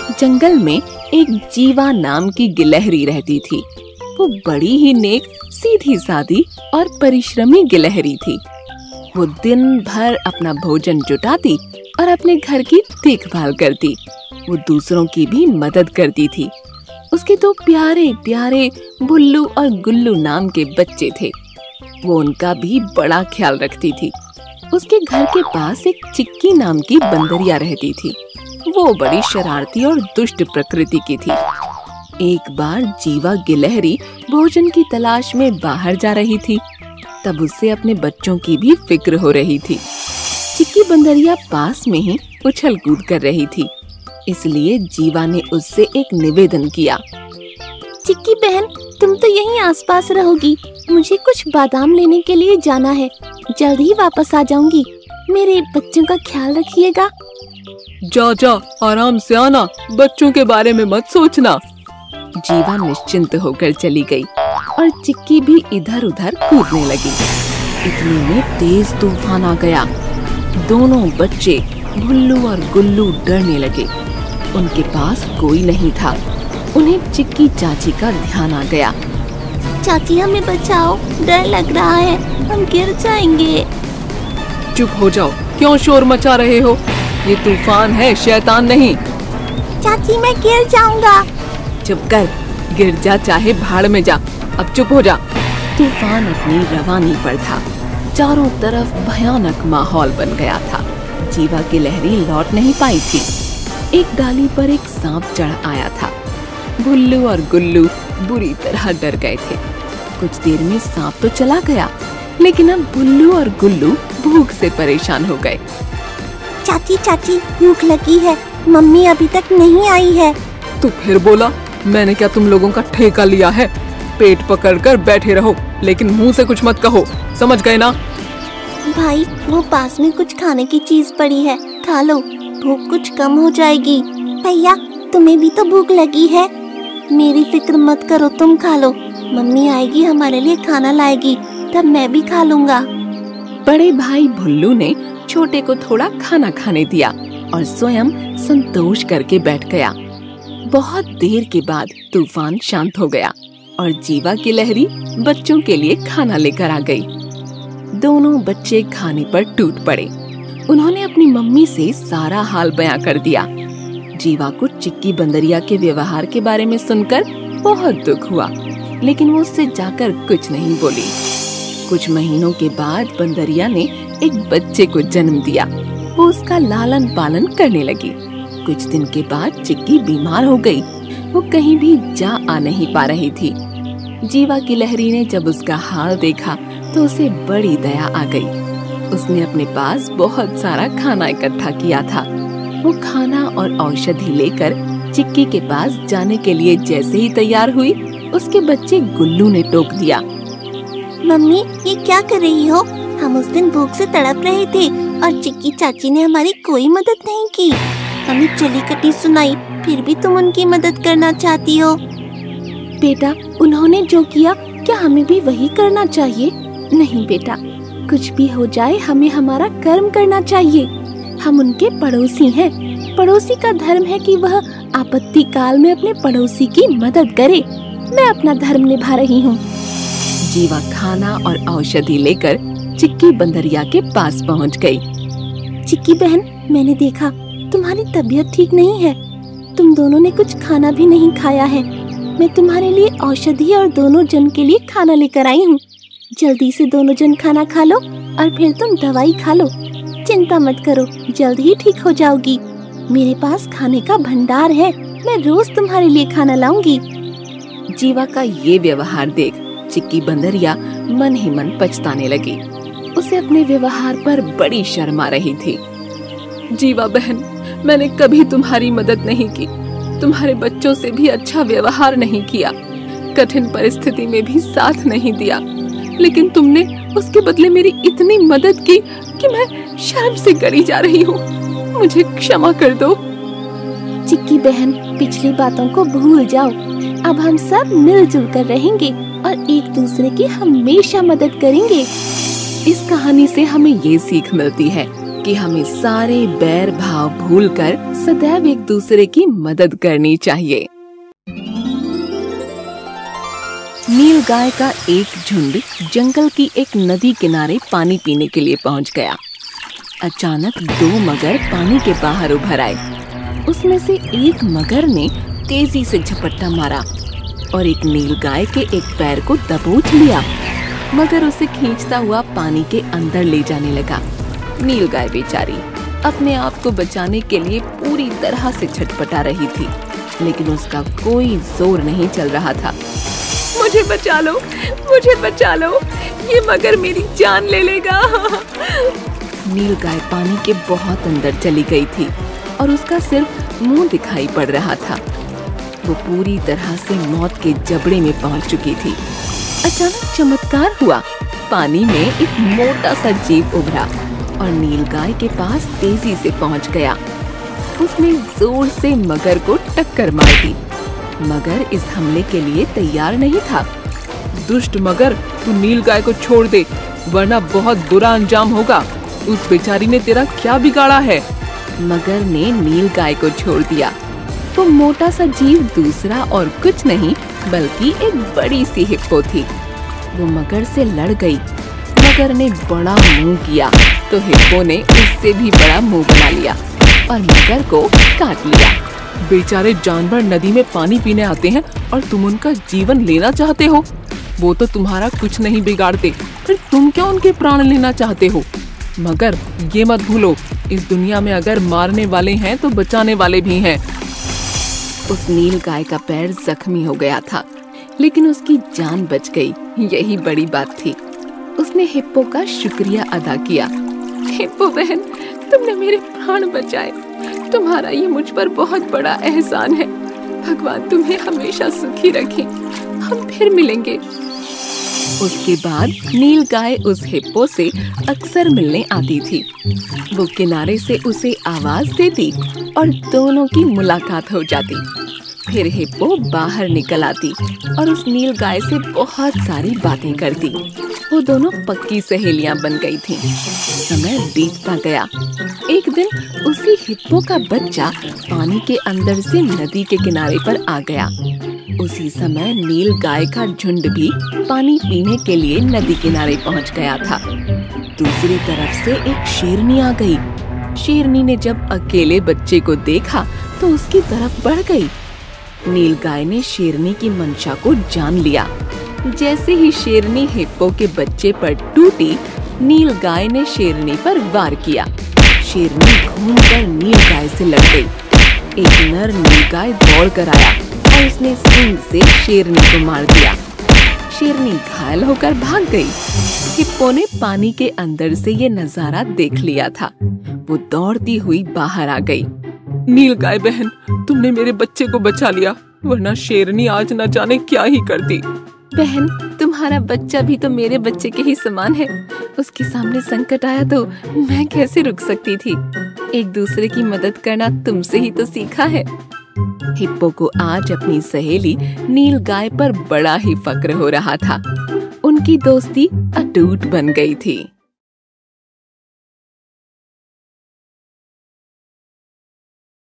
एक जंगल में एक जीवा नाम की गिलहरी रहती थी। वो बड़ी ही नेक, सीधी सादी और परिश्रमी गिलहरी थी। वो दिन भर अपना भोजन जुटाती और अपने घर की देखभाल करती। वो दूसरों की भी मदद करती थी। उसके दो प्यारे प्यारे बुल्लू और गुल्लू नाम के बच्चे थे। वो उनका भी बड़ा ख्याल रखती थी। उसके घर के पास एक चिक्की नाम की बंदरिया रहती थी। वो बड़ी शरारती और दुष्ट प्रकृति की थी। एक बार जीवा गिलहरी भोजन की तलाश में बाहर जा रही थी। तब उसे अपने बच्चों की भी फिक्र हो रही थी। चिक्की बंदरिया पास में ही उछल कूद कर रही थी, इसलिए जीवा ने उससे एक निवेदन किया। चिक्की बहन, तुम तो यहीं आसपास रहोगी। मुझे कुछ बादाम लेने के लिए जाना है। जल्द ही वापस आ जाऊंगी। मेरे बच्चों का ख्याल रखिएगा। जा जा, आराम से आना, बच्चों के बारे में मत सोचना। जीवा निश्चिंत होकर चली गई और चिक्की भी इधर उधर कूदने लगी। इतने में तेज तूफान आ गया। दोनों बच्चे भुल्लू और गुल्लू डरने लगे। उनके पास कोई नहीं था। उन्हें चिक्की चाची का ध्यान आ गया। चाची, हमें बचाओ, डर लग रहा है, हम गिर जाएंगे। चुप हो जाओ, क्यों शोर मचा रहे हो? ये तूफान है, शैतान नहीं। चाची, मैं गिर जाऊंगा। चुप कर, गिर जा चाहे भाड़ में जा, अब चुप हो जा। तूफान अपनी रवानी पर था। चारों तरफ भयानक माहौल बन गया था। जीवा गिलहरी लौट नहीं पाई थी। एक डाली पर एक सांप चढ़ आया था। भुल्लू और गुल्लू बुरी तरह डर गए थे। कुछ देर में सांप तो चला गया, लेकिन अब भुल्लू और गुल्लू भूख से परेशान हो गए। चाची चाची, भूख लगी है, मम्मी अभी तक नहीं आई है। तू फिर बोला, मैंने क्या तुम लोगों का ठेका लिया है? पेट पकड़कर बैठे रहो, लेकिन मुंह से कुछ मत कहो, समझ गए ना? भाई, वो पास में कुछ खाने की चीज पड़ी है, खा लो, भूख कुछ कम हो जाएगी। भैया, तुम्हें भी तो भूख लगी है। मेरी फिक्र मत करो, तुम खा लो। मम्मी आएगी, हमारे लिए खाना लाएगी, तब मैं भी खा लूंगा। बड़े भाई भुल्लू ने छोटे को थोड़ा खाना खाने दिया और स्वयं संतोष करके बैठ गया। बहुत देर के बाद तूफान शांत हो गया और जीवा गिलहरी बच्चों के लिए खाना लेकर आ गई। दोनों बच्चे खाने पर टूट पड़े। उन्होंने अपनी मम्मी से सारा हाल बयां कर दिया। जीवा को चिक्की बंदरिया के व्यवहार के बारे में सुनकर बहुत दुख हुआ, लेकिन वो उससे जाकर कुछ नहीं बोली। कुछ महीनों के बाद बंदरिया ने एक बच्चे को जन्म दिया। वो उसका लालन पालन करने लगी। कुछ दिन के बाद चिक्की बीमार हो गई। वो कहीं भी जा आ नहीं पा रही थी। जीवा गिलहरी ने जब उसका हाल देखा तो उसे बड़ी दया आ गई। उसने अपने पास बहुत सारा खाना इकट्ठा किया था। वो खाना और औषधि लेकर चिक्की के पास जाने के लिए जैसे ही तैयार हुई, उसके बच्चे गुल्लू ने टोक दिया। मम्मी, ये क्या कर रही हो? हम उस दिन भूख से तड़प रहे थे और चिक्की चाची ने हमारी कोई मदद नहीं की। हमें चली कटी सुनाई, फिर भी तुम उनकी मदद करना चाहती हो। बेटा, उन्होंने जो किया, क्या हमें भी वही करना चाहिए? नहीं बेटा, कुछ भी हो जाए, हमें हमारा कर्म करना चाहिए। हम उनके पड़ोसी हैं। पड़ोसी का धर्म है कि वह आपत्ति काल में अपने पड़ोसी की मदद करे। मैं अपना धर्म निभा रही हूँ। जीवा खाना और औषधि लेकर चिक्की बंदरिया के पास पहुँच गई। चिक्की बहन, मैंने देखा तुम्हारी तबीयत ठीक नहीं है। तुम दोनों ने कुछ खाना भी नहीं खाया है। मैं तुम्हारे लिए औषधि और दोनों जन के लिए खाना लेकर आई हूँ। जल्दी से दोनों जन खाना खा लो और फिर तुम दवाई खा लो। चिंता मत करो, जल्द ही ठीक हो जाओगी। मेरे पास खाने का भंडार है, मैं रोज तुम्हारे लिए खाना लाऊंगी। जीवा का ये व्यवहार देख चिक्की बंदरिया मन ही मन पछताने लगी। उसे अपने व्यवहार पर बड़ी शर्म आ रही थी। जीवा बहन, मैंने कभी तुम्हारी मदद नहीं की, तुम्हारे बच्चों से भी अच्छा व्यवहार नहीं किया, कठिन परिस्थिति में भी साथ नहीं दिया, लेकिन तुमने उसके बदले मेरी इतनी मदद की कि मैं शर्म से गड़ी जा रही हूँ। मुझे क्षमा कर दो। चिक्की बहन, पिछली बातों को भूल जाओ। अब हम सब मिलजुल कर रहेंगे और एक दूसरे की हमेशा मदद करेंगे। इस कहानी से हमें ये सीख मिलती है कि हमें सारे बैर भाव भूलकर सदैव एक दूसरे की मदद करनी चाहिए। नीलगाय का एक झुंड जंगल की एक नदी किनारे पानी पीने के लिए पहुंच गया। अचानक 2 मगर पानी के बाहर उभर आए। उसमें से एक मगर ने तेजी से झपट्टा मारा और एक नीलगाय के एक पैर को दबोच लिया। मगर उसे खींचता हुआ पानी के अंदर ले जाने लगा। नीलगाय बेचारी अपने आप को बचाने के लिए पूरी तरह से छटपटा रही थी, लेकिन उसका कोई जोर नहीं चल रहा था। मुझे बचा लो, मुझे बचा लो, ये मगर मेरी जान ले लेगा। नीलगाय पानी के बहुत अंदर चली गई थी और उसका सिर्फ मुंह दिखाई पड़ रहा था। वो पूरी तरह से मौत के जबड़े में पहुंच चुकी थी। अचानक चमत्कार हुआ। पानी में एक मोटा सा जीव उभरा और नीलगाय के पास तेजी से पहुंच गया। उसने जोर से मगर को टक्कर मार दी। मगर इस हमले के लिए तैयार नहीं था। दुष्ट मगर, तू नीलगाय को छोड़ दे, वरना बहुत बुरा अंजाम होगा। उस बेचारी ने तेरा क्या बिगाड़ा है? मगर ने नीलगाय को छोड़ दिया। वो मोटा सा जीव दूसरा और कुछ नहीं बल्कि एक बड़ी सी हिप्पो थी। वो मगर से लड़ गई। मगर ने बड़ा मुंह किया तो हिप्पो ने उससे भी बड़ा मुंह बना लिया और मगर को काट लिया। बेचारे जानवर नदी में पानी पीने आते हैं और तुम उनका जीवन लेना चाहते हो। वो तो तुम्हारा कुछ नहीं बिगाड़ते, फिर तुम क्या उनके प्राण लेना चाहते हो? मगर ये मत भूलो, इस दुनिया में अगर मारने वाले हैं तो बचाने वाले भी हैं। उस नीलगाय का पैर जख्मी हो गया था, लेकिन उसकी जान बच गई, यही बड़ी बात थी। उसने हिप्पो का शुक्रिया अदा किया। हिप्पो बहन, तुमने मेरे प्राण बचाए। तुम्हारा ये मुझ पर बहुत बड़ा एहसान है। भगवान तुम्हें हमेशा सुखी रखे। हम फिर मिलेंगे। उसके बाद नीलगाय उस हिप्पो से अक्सर मिलने आती थी। वो किनारे से उसे आवाज देती और दोनों की मुलाकात हो जाती। फिर हिप्पो बाहर निकल आती और उस नीलगाय से बहुत सारी बातें करती। वो दोनों पक्की सहेलियां बन गई थीं। समय बीतता गया। एक दिन उसी हिप्पो का बच्चा पानी के अंदर से नदी के किनारे पर आ गया। उसी समय नीलगाय का झुंड भी पानी पीने के लिए नदी किनारे पहुंच गया था। दूसरी तरफ से एक शेरनी आ गई। शेरनी ने जब अकेले बच्चे को देखा तो उसकी तरफ बढ़ गई। नीलगाय ने शेरनी की मंशा को जान लिया। जैसे ही शेरनी हिप्पो के बच्चे पर टूटी, नीलगाय ने शेरनी पर वार किया। शेरनी घूमकर नीलगाय से लड़ गई। एक नर नीलगाय दौड़ कर आया और उसने सींग से शेरनी को मार दिया। शेरनी घायल होकर भाग गई। हिप्पो ने पानी के अंदर से ये नजारा देख लिया था। वो दौड़ती हुई बाहर आ गई। नीलगाय बहन, तुमने मेरे बच्चे को बचा लिया, वरना शेरनी आज न जाने क्या ही करती। बहन, तुम्हारा बच्चा भी तो मेरे बच्चे के ही समान है। उसके सामने संकट आया तो मैं कैसे रुक सकती थी। एक दूसरे की मदद करना तुमसे ही तो सीखा है। हिप्पो को आज अपनी सहेली नीलगाय पर बड़ा ही फक्र हो रहा था। उनकी दोस्ती अटूट बन गई थी।